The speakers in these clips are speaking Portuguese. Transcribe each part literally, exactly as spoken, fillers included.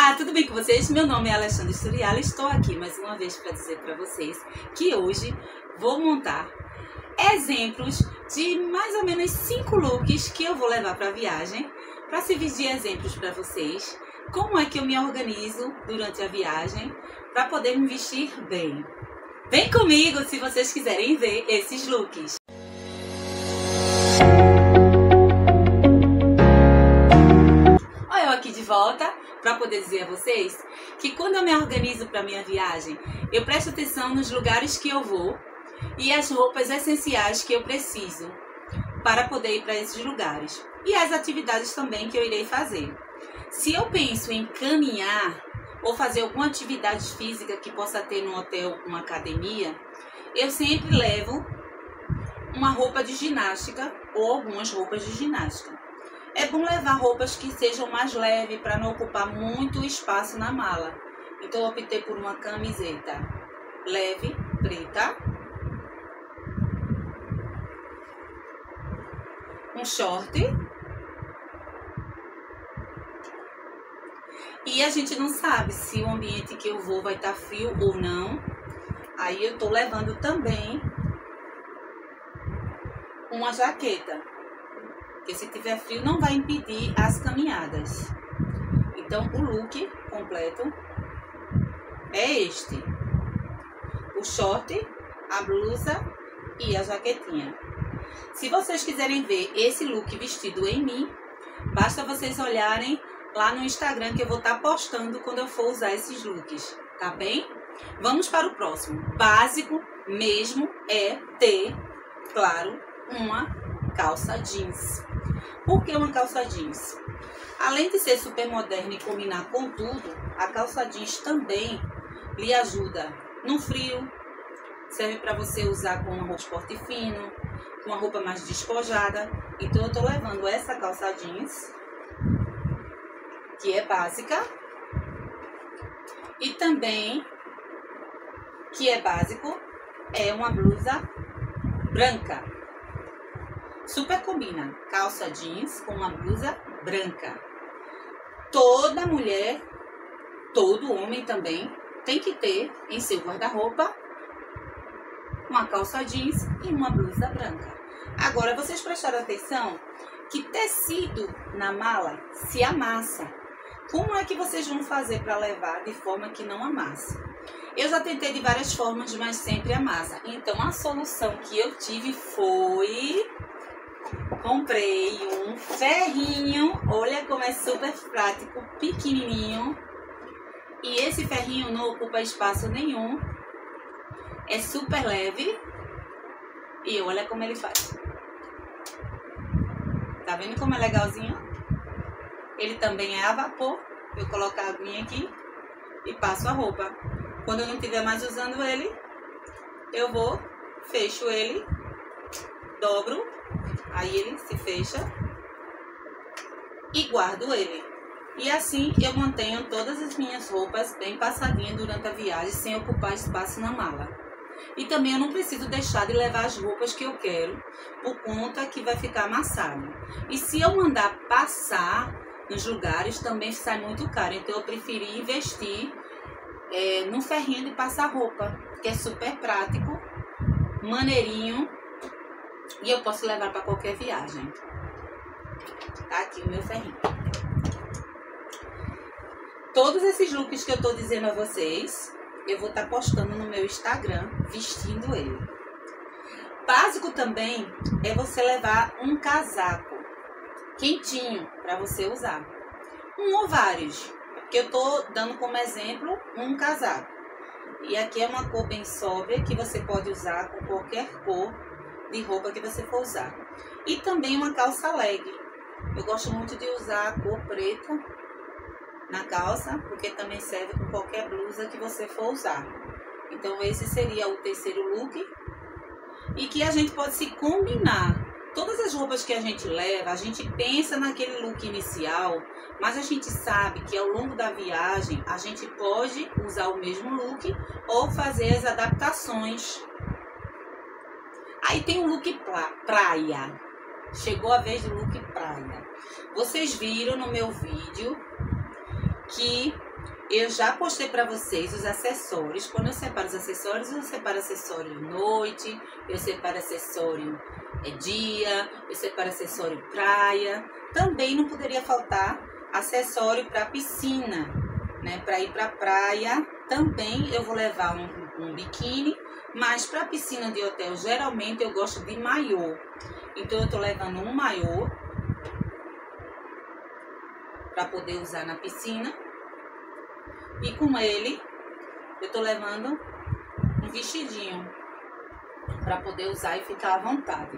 Olá, tudo bem com vocês? Meu nome é Alexandra Sturiala e estou aqui mais uma vez para dizer para vocês que hoje vou montar exemplos de mais ou menos cinco looks que eu vou levar para a viagem, para servir de exemplos para vocês, como é que eu me organizo durante a viagem para poder me vestir bem. Vem comigo se vocês quiserem ver esses looks. Olha eu aqui de volta para poder dizer a vocês que quando eu me organizo para minha viagem, eu presto atenção nos lugares que eu vou e as roupas essenciais que eu preciso para poder ir para esses lugares e as atividades também que eu irei fazer. Se eu penso em caminhar ou fazer alguma atividade física que possa ter no hotel, uma academia, eu sempre levo uma roupa de ginástica ou algumas roupas de ginástica. É bom levar roupas que sejam mais leves para não ocupar muito espaço na mala. Então eu optei por uma camiseta leve, preta, um short, e a gente não sabe se o ambiente que eu vou vai estar frio ou não. Aí eu tô levando também uma jaqueta, porque se tiver frio não vai impedir as caminhadas. Então o look completo é este: o short, a blusa e a jaquetinha. Se vocês quiserem ver esse look vestido em mim, basta vocês olharem lá no Instagram que eu vou estar postando quando eu for usar esses looks, tá bem? Vamos para o próximo. Básico mesmo é ter, claro, uma calça jeans. Por que uma calça jeans? Além de ser super moderna e combinar com tudo, a calça jeans também lhe ajuda no frio. Serve para você usar com uma roupa esporte fino, com uma roupa mais despojada. Então eu tô levando essa calça jeans, que é básica, e também, que é básico, é uma blusa branca. Super combina calça jeans com uma blusa branca. Toda mulher, todo homem também, tem que ter em seu guarda-roupa uma calça jeans e uma blusa branca. Agora, vocês prestaram atenção que tecido na mala se amassa. Como é que vocês vão fazer para levar de forma que não amasse? Eu já tentei de várias formas, mas sempre amassa. Então, a solução que eu tive foi... comprei um ferrinho. Olha como é super prático, pequenininho. E esse ferrinho não ocupa espaço nenhum. É super leve. E olha como ele faz. Tá vendo como é legalzinho? Ele também é a vapor. Eu coloco a aguinha aqui e passo a roupa. Quando eu não estiver mais usando ele, eu vou, fecho ele, dobro, aí ele se fecha e guardo ele. E assim eu mantenho todas as minhas roupas bem passadinhas durante a viagem, sem ocupar espaço na mala. E também eu não preciso deixar de levar as roupas que eu quero, por conta que vai ficar amassado. E se eu mandar passar nos lugares, também sai muito caro. Então eu preferi investir é, no ferrinho de passar roupa, que é super prático, maneirinho, e eu posso levar para qualquer viagem. Tá aqui o meu ferrinho. Todos esses looks que eu tô dizendo a vocês, eu vou estar postando no meu Instagram, vestindo ele. Básico também é você levar um casaco quentinho para você usar. Um ou vários, porque eu tô dando como exemplo um casaco. E aqui é uma cor bem sóbria, que você pode usar com qualquer cor de roupa que você for usar. E também uma calça leg. Eu gosto muito de usar a cor preta na calça, porque também serve com qualquer blusa que você for usar. Então esse seria o terceiro look, e que a gente pode se combinar. Todas as roupas que a gente leva, a gente pensa naquele look inicial, mas a gente sabe que ao longo da viagem a gente pode usar o mesmo look ou fazer as adaptações. Aí tem o look praia. Chegou a vez do look praia. Vocês viram no meu vídeo que eu já postei para vocês os acessórios. Quando eu separo os acessórios, eu separo acessório noite, eu separo acessório é, dia, eu separo acessório praia. Também não poderia faltar acessório para piscina, né? Para ir para praia, também eu vou levar um, um biquíni, mas para piscina de hotel, geralmente eu gosto de maiô. Então eu tô levando um maiô para poder usar na piscina. E com ele, eu tô levando um vestidinho para poder usar e ficar à vontade.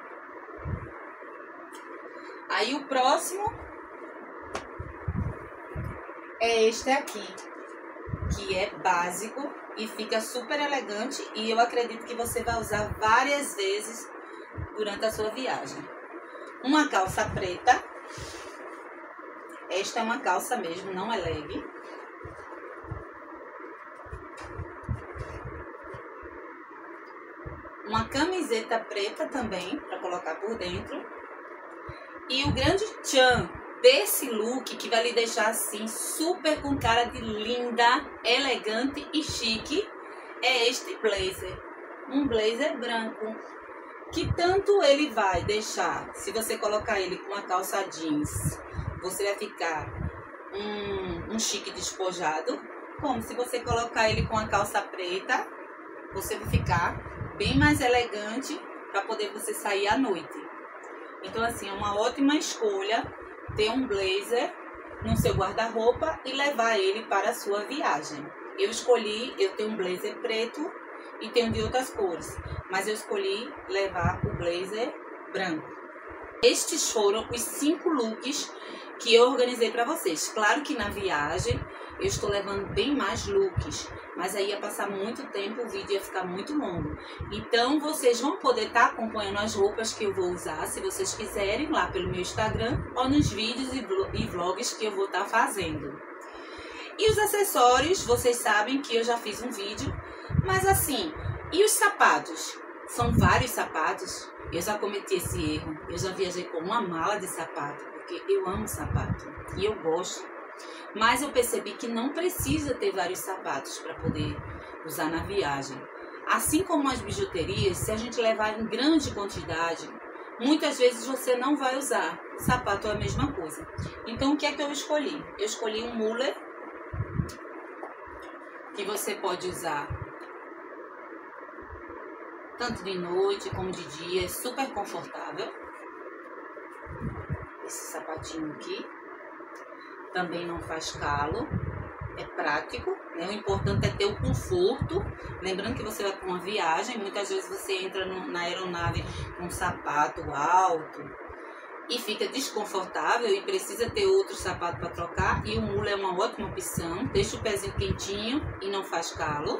Aí o próximo é este aqui, que é básico e fica super elegante. E eu acredito que você vai usar várias vezes durante a sua viagem. Uma calça preta. Esta é uma calça mesmo, não é leg. Uma camiseta preta também, para colocar por dentro. E o grande tchan desse look, que vai lhe deixar assim, super com cara de linda, elegante e chique, é este blazer. Um blazer branco, que tanto ele vai deixar, se você colocar ele com uma calça jeans, você vai ficar um, um chique despojado, como se você colocar ele com a calça preta, você vai ficar bem mais elegante para poder você sair à noite. Então assim, é uma ótima escolha ter um blazer no seu guarda-roupa e levar ele para a sua viagem. Eu escolhi, eu tenho um blazer preto e tenho de outras cores, mas eu escolhi levar o blazer branco. Estes foram os cinco looks que eu organizei para vocês. Claro que na viagem eu estou levando bem mais looks, mas aí ia passar muito tempo, o vídeo ia ficar muito longo. Então vocês vão poder estar acompanhando as roupas que eu vou usar, se vocês quiserem, lá pelo meu Instagram ou nos vídeos e vlogs que eu vou estar fazendo. E os acessórios, vocês sabem que eu já fiz um vídeo, mas assim, e os sapatos? São vários sapatos. Eu já cometi esse erro, eu já viajei com uma mala de sapato, porque eu amo sapato e eu gosto. Mas eu percebi que não precisa ter vários sapatos para poder usar na viagem. Assim como as bijuterias, se a gente levar em grande quantidade, muitas vezes você não vai usar. Sapato é a mesma coisa. Então o que é que eu escolhi? Eu escolhi um muller, que você pode usar tanto de noite como de dia, é super confortável. Esse sapatinho aqui também não faz calo, é prático, né? O importante é ter o conforto. Lembrando que você vai para uma viagem, muitas vezes você entra no, na aeronave com um sapato alto e fica desconfortável e precisa ter outro sapato para trocar, e o muller é uma ótima opção, deixa o pezinho quentinho e não faz calo.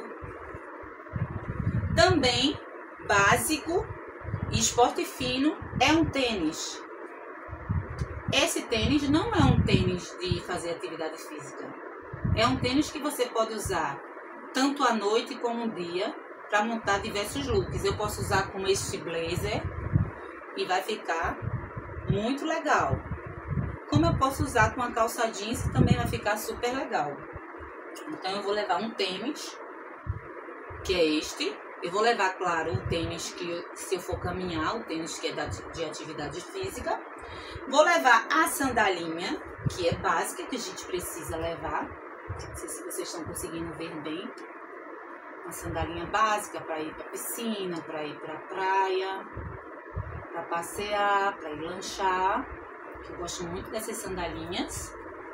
Também básico e esporte fino é um tênis. Esse tênis não é um tênis de fazer atividade física. É um tênis que você pode usar tanto à noite como no dia para montar diversos looks. Eu posso usar com este blazer e vai ficar muito legal. Como eu posso usar com a calça jeans, também vai ficar super legal. Então eu vou levar um tênis, que é este. Eu vou levar, claro, o tênis que, se eu for caminhar, o tênis que é de atividade física. Vou levar a sandalinha, que é básica, que a gente precisa levar. Não sei se vocês estão conseguindo ver bem. Uma sandalinha básica para ir para piscina, para ir para praia, para passear, para ir lanchar. Eu gosto muito dessas sandalinhas.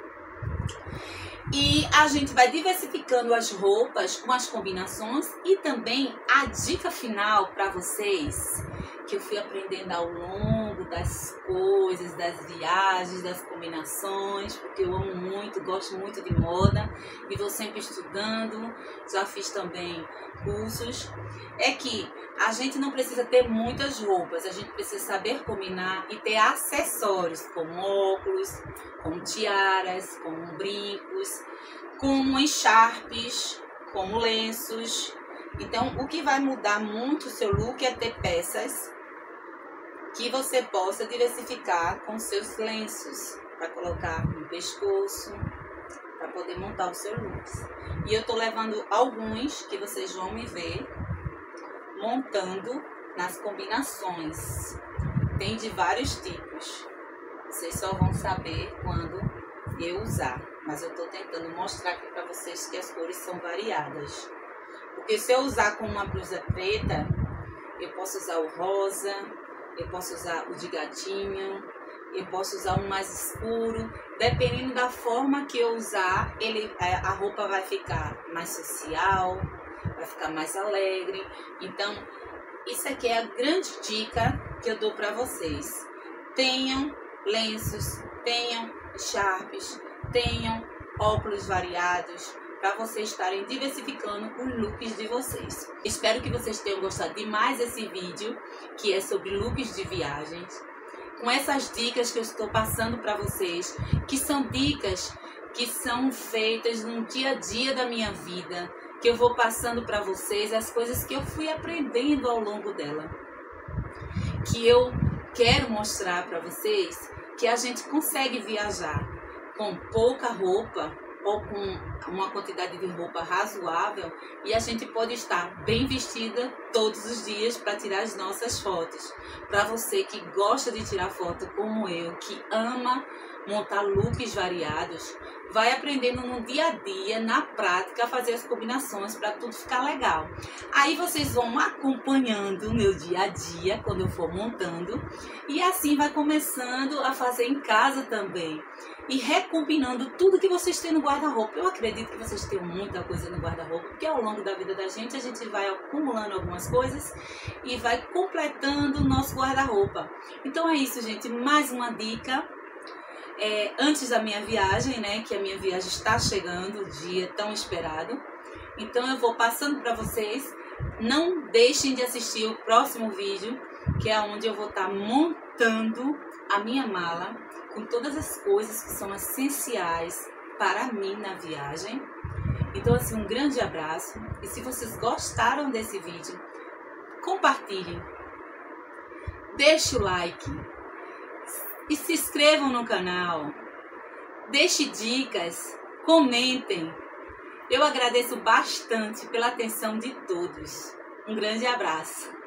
E a gente vai diversificando as roupas com as combinações. E também a dica final para vocês, que eu fui aprendendo ao longo das coisas, das viagens, das combinações, porque eu amo muito, gosto muito de moda e vou sempre estudando, já fiz também cursos, é que a gente não precisa ter muitas roupas, a gente precisa saber combinar e ter acessórios, como óculos, como tiaras, como brincos, como encharpes, como lenços. Então, o que vai mudar muito o seu look é ter peças que você possa diversificar com seus lenços, para colocar no pescoço, para poder montar os seus looks. E eu tô levando alguns que vocês vão me ver montando nas combinações. Tem de vários tipos. Vocês só vão saber quando eu usar. Mas eu tô tentando mostrar aqui para vocês que as cores são variadas. Porque se eu usar com uma blusa preta, eu posso usar o rosa, eu posso usar o de gatinho, eu posso usar um mais escuro. Dependendo da forma que eu usar, ele, a roupa vai ficar mais social, vai ficar mais alegre. Então, isso aqui é a grande dica que eu dou para vocês. Tenham lenços, tenham sharps, tenham óculos variados, para vocês estarem diversificando os looks de vocês. Espero que vocês tenham gostado demais desse vídeo, que é sobre looks de viagens. Com essas dicas que eu estou passando para vocês, que são dicas que são feitas no dia a dia da minha vida, que eu vou passando para vocês as coisas que eu fui aprendendo ao longo dela. Que eu quero mostrar para vocês que a gente consegue viajar com pouca roupa ou com uma quantidade de roupa razoável e a gente pode estar bem vestida todos os dias para tirar as nossas fotos. Para você que gosta de tirar foto como eu, que ama montar looks variados, vai aprendendo no dia a dia, na prática, a fazer as combinações para tudo ficar legal. Aí vocês vão acompanhando o meu dia a dia quando eu for montando e assim vai começando a fazer em casa também. E recombinando tudo que vocês têm no guarda-roupa. Eu acredito que vocês têm muita coisa no guarda-roupa, porque ao longo da vida da gente, a gente vai acumulando algumas coisas e vai completando o nosso guarda-roupa. Então é isso, gente. Mais uma dica. É, antes da minha viagem, né? Que a minha viagem está chegando, o dia tão esperado. Então eu vou passando para vocês. Não deixem de assistir o próximo vídeo, que é onde eu vou estar montando a minha mala com todas as coisas que são essenciais para mim na viagem. Então, assim, um grande abraço. E se vocês gostaram desse vídeo, compartilhem, deixe o like e se inscrevam no canal. Deixe dicas, comentem. Eu agradeço bastante pela atenção de todos. Um grande abraço.